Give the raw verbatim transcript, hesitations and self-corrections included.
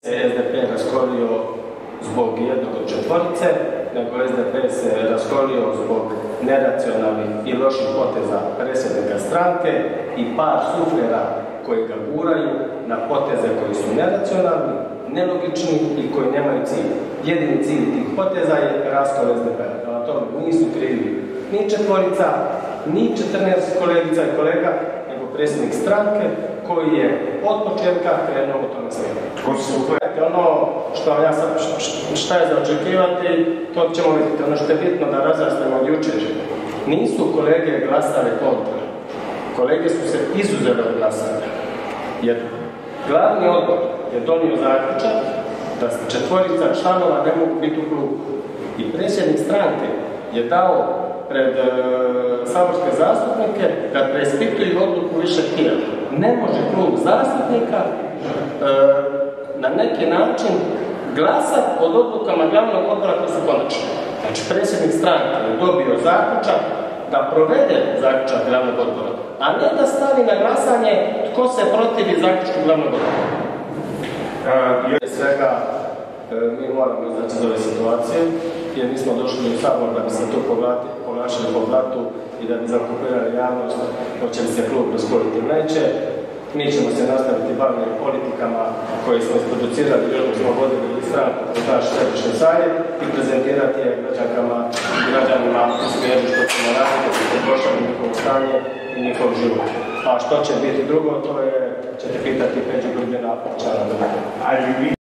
S D P raskolio zbog jednog od četvorice, nego S D P se raskolio zbog neracionalnih i loših poteza predsjednika stranke i par suflera koji ga guraju na poteze koji su neracionalni, nelogični i koji nemaju cilj. Jedini cilj tih poteza je raskol S D P-a. Na tome nisu krivi ni četvorica, ni četrnaest kolegica i kolega, nego predsjednik stranke koji je od početka krenuo u tome svijetu. Ono što ja sam, šta je za očekivati, to ćemo vidjeti. Ono što je bitno da razjasnimo od jučer. Nisu kolege glasale kontra. Kolege su se izuzele od glasanja. Jer glavni odbor je donio zaključak da četvorica članova ne mogu biti u klubu. I predsjednik stranke je dao pred e, saborske zastupnike da preispituju odluku više tijela. Ne može klub zastupnika e, na neki način glasati od odlukama glavnog odbora koji su konačni. Znači, predsjednik stranke je dobio zaključak da provede zaključak glavnog odbora, a ne da stavi na glasanje tko se protivi zaključku glavnog odbora. Prije svega, mi moramo izaći iz ove situacije, jer nismo došli u sabor da bi se tu povlačili po blatu i da bi zakupirali javnost, hoće li se klub raskoliti neće. Mi ćemo se nastaviti baviti politikama koje smo isproducirali i još smo vodili iz stranku kroz naš središnji savjet i prezentirati je građankama i građanima u smjeru što ćemo raditi, da se poboljšati njihovo stanje i njihov život. A što će biti drugo, to je, ćete pitati Peđu Grbina, člana D B A.